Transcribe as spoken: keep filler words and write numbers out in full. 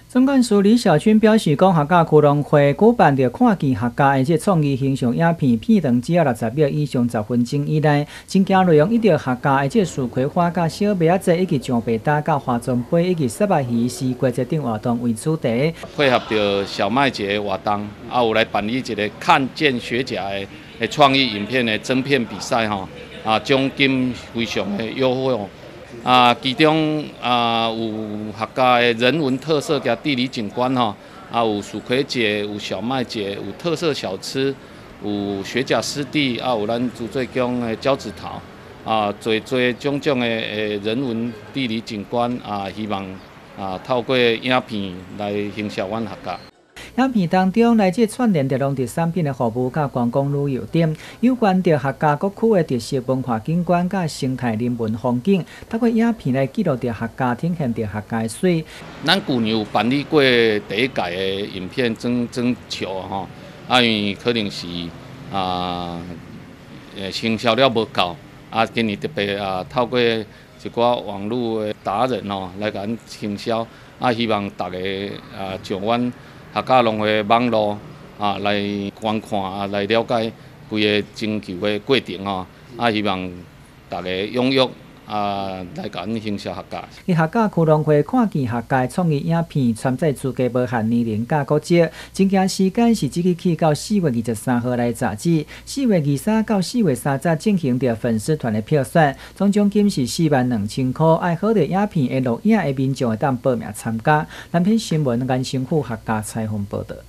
总干事李小春表示，讲客家区农会举办着看见客家的这创意形象影片，片长只要六十秒以上十分钟以内，真正内容以着客家的这树葵花、甲小麦仔节以及酱白搭、甲花砖杯以及沙白鱼丝季节等活动为主题， 配合着小麦节活动，啊有来办理一个看见学甲的的创意影片的征片比赛吼，啊奖金非常的优惠。啊，其中啊有客家的人文特色加地理景观吼，啊有蜀葵节、有小麦节、有特色小吃、有学甲湿地，啊有咱竹水乡的交子桃，啊侪侪种种的诶人文地理景观啊，希望啊透过影片来形象阮客家。 影片当中，来自串联着农特产品的服务、甲观光旅游点，有关着客家各区的特色文化景观、甲生态人文风景，透过影片来记录着客家，呈现着客家的水。 咱旧年有办理过第一届的影片征征求吼，啊，因为可能是啊，呃，行销了无够，啊，今年特别啊，透过一寡网络的达人吼来甲咱行销，啊，希望大家啊，上阮客家农会网络啊来观看啊，来了解规个征求的过程吼，啊，希望大家踊跃啊来甲咱行销客家。 伫客家区农会看见客家创意影片，参赛资格无限年龄甲国籍，征件时间是即日起到四月二十三号来截止，四月二三到四月三十进行着粉丝团的票选，总奖金是四万两千块。爱好着影片的录影的民众会当报名参加。南片新闻严新富客家采访报道。